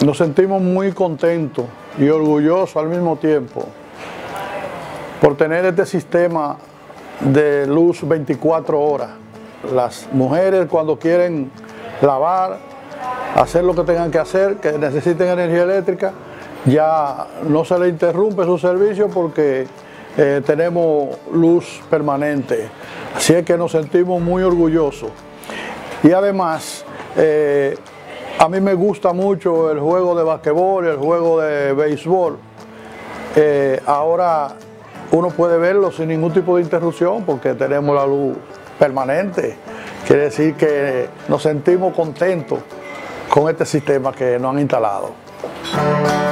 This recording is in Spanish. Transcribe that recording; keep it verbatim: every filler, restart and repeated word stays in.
Nos sentimos muy contentos y orgullosos al mismo tiempo por tener este sistema de luz veinticuatro horas. Las mujeres cuando quieren lavar, hacer lo que tengan que hacer, que necesiten energía eléctrica, ya no se les interrumpe su servicio porque eh, tenemos luz permanente. Así es que nos sentimos muy orgullosos. Y además, eh, a mí me gusta mucho el juego de basquetbol, el juego de béisbol. Eh, ahora uno puede verlo sin ningún tipo de interrupción porque tenemos la luz permanente. Quiere decir que nos sentimos contentos con este sistema que nos han instalado.